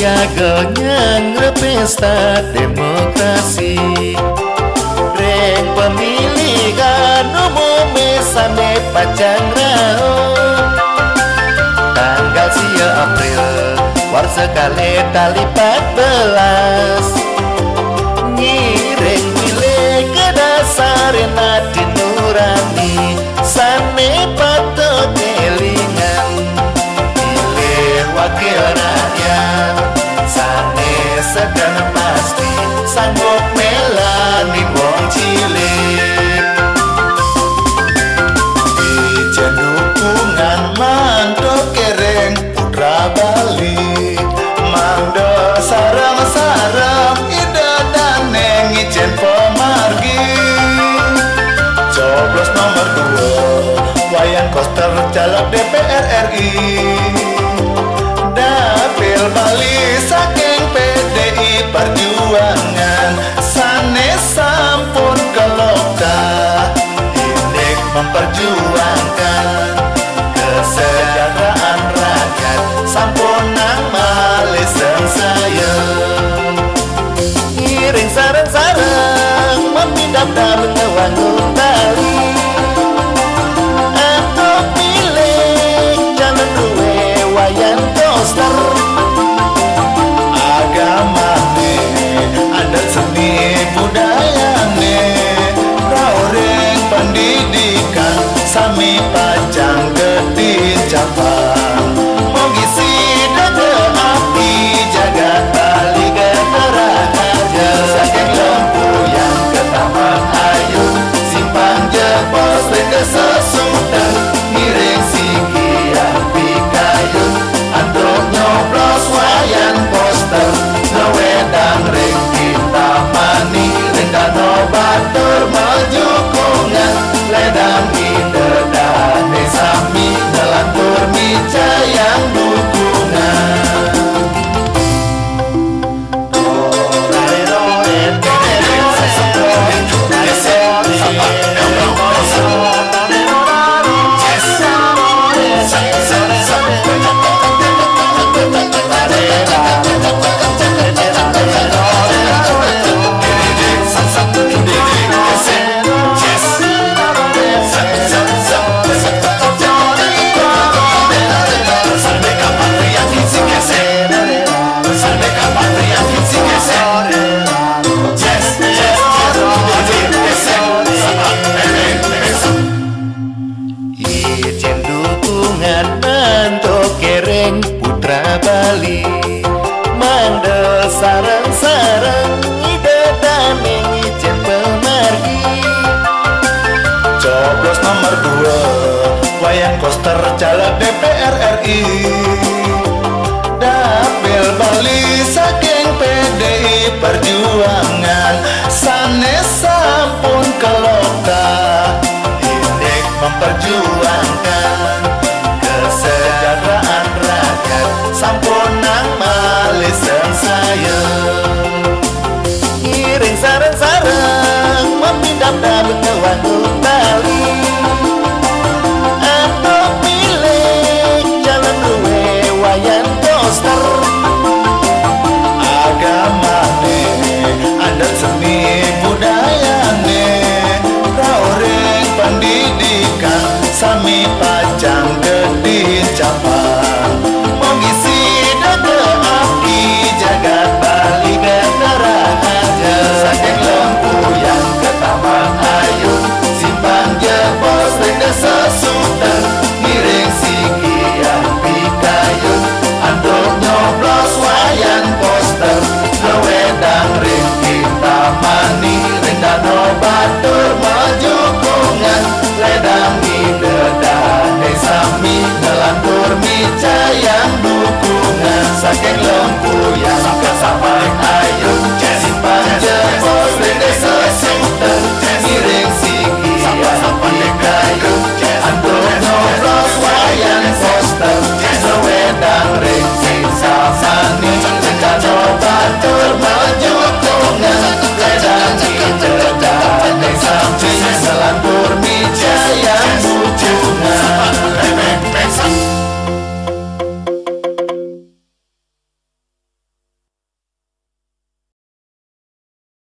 Jagonya pesta demokrasi, reng pemilihan umum sane pacang rao. Tanggal 10 April war sekali tali 14, ngiring pilih ke dasar nadi nurani sane patut kelingan, pilih wakil rakyat sane sedang pasti sanggup melani wong cilik. Ijen dukungan mando kereng putra Bali, mando sarang-sarang ida daneng ijen pemargi. Coblos nomor 2 wayang koster caleg DPR RI, dapil Bali saking PDI Perjuangan sane sampun kelokta inik memperjuangkan kesejahteraan rakyat sampun nang malesen saya. Ngiring sarang-sarang memindap dalam ngewangun tali, atau pilih jalan ruwe wayang koster. Agamane adat seni budayane raureng pendidikan sami pajang ketin capang mogisi daga api jagat Bali geteraja saking lempu yang ketaman ayu simpan jebos ke sesudah ngiring sigi api kayu antuk nyoblos wayang poster ngewedang ring kita mani ring dano batur maju kongan ledang ide dane sami ngelantur mica yang dukungan. Ijen dukungan manto kereng putra Bali, mandel sarang-sarang ide daneng ijen pemargi. Coblos nomor 2 wayang koster caleg DPR RI,